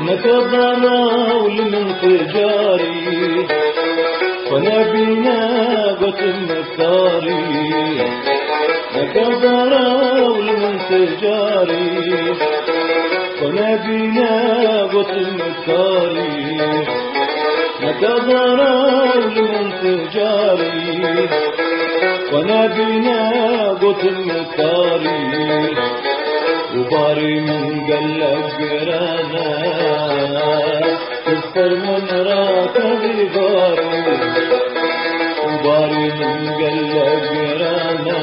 نكضنا ولمن تجاري ونبينا قتل الثاري نكضنا ولمن تجاري ونبينا قتل الثاري نكضنا ولمن تجاري ونبينا قتل الثاري وباري من قلب قرانا تستر من راكب باري وباري من قلب قرانا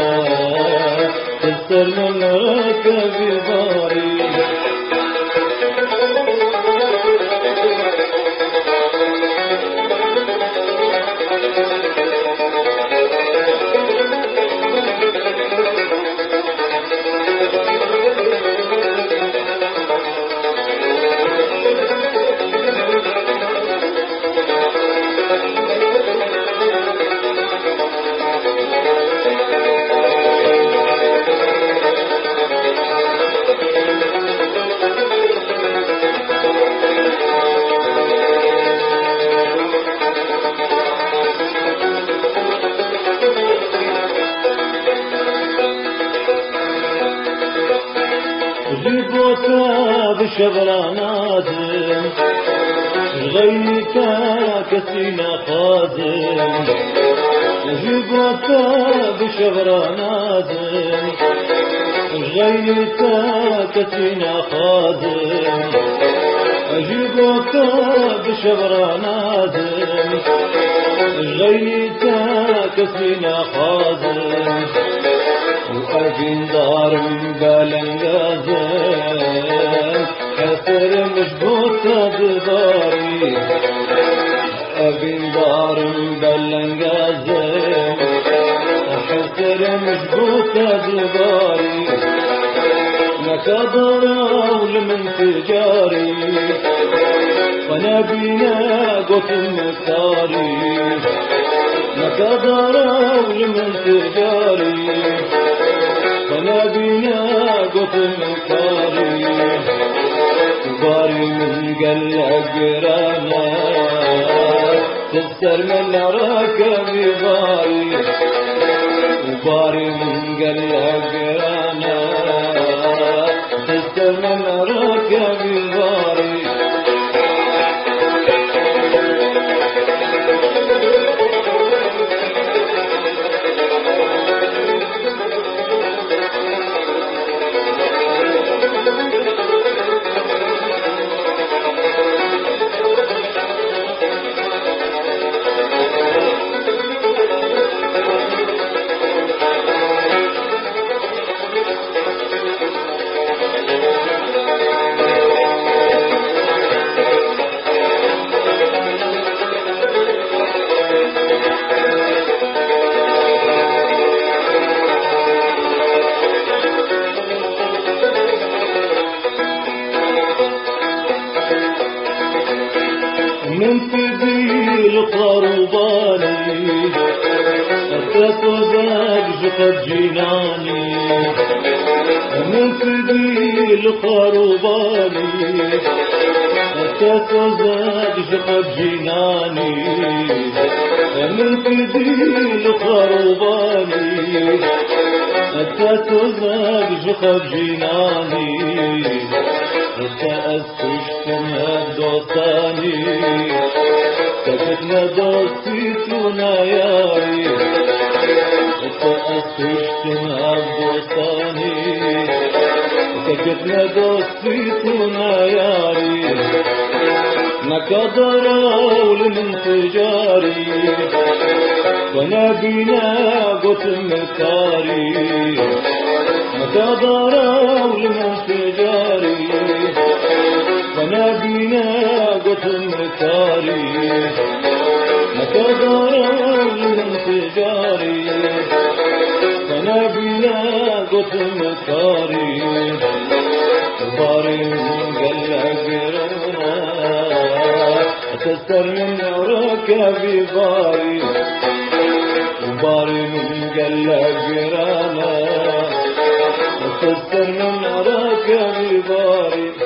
تستر من راكب باري جيبوتا بشبراناتم غيتا كسينا خازم جيبوتا بشبراناتم غيتا كسينا خازم جيبوتا بشبراناتم غيتا كسينا خازم وأبين دار بالنجازم حسر مشبوطة بداري أبين دار بالنجازم حسر مشبوطة بداري نكضنا ولمن تجاري ونبينا قتل مكاري نكضنا ولمن تجاري ونبينا قتل مكاري وباري من قلب قرانا تستر من راكب باري وباري من قلب قرانا تستر من راكب باري من تبيل قرباني أتتزاج جقد جناني من تبيل قرباني أتتزاج جقد جناني من تبيل قرباني أتتزاج جقد جناني تأسشتنا دوستاني تجدنا دوستيتنا ياري تأسشتنا دوستاني تجدنا دوستيتنا ياري نكدر ولمن تجاري ونبينا قتل مكاري نكدر ولمن تجاري ونبينا قتل مكاري نكدر ولمن تجاري ونبينا قتل مكاري وباري من قلب قرانا تستر من راكب باري وباري من قلب قرانا تستر من راكب باري